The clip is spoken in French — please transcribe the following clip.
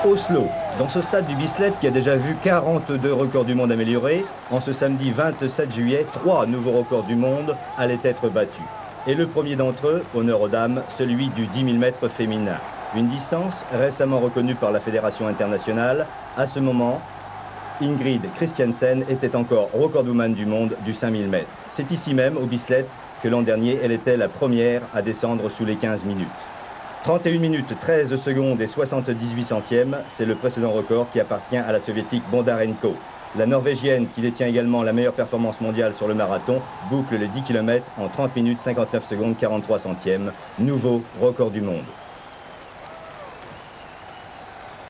Oslo, dans ce stade du biathlon qui a déjà vu 42 records du monde améliorés, en ce samedi 27 juillet, 3 nouveaux records du monde allaient être battus. Et le premier d'entre eux, honneur aux dames, celui du 10 000 mètres féminin. Une distance récemment reconnue par la Fédération internationale. À ce moment, Ingrid Christiansen était encore recordwoman du monde du 5 000 mètres. C'est ici même, au biathlon, que l'an dernier, elle était la première à descendre sous les 15 minutes. 31 minutes 13 secondes et 78 centièmes, c'est le précédent record qui appartient à la soviétique Bondarenko. La norvégienne, qui détient également la meilleure performance mondiale sur le marathon, boucle les 10 km en 30 minutes 59 secondes 43 centièmes, nouveau record du monde.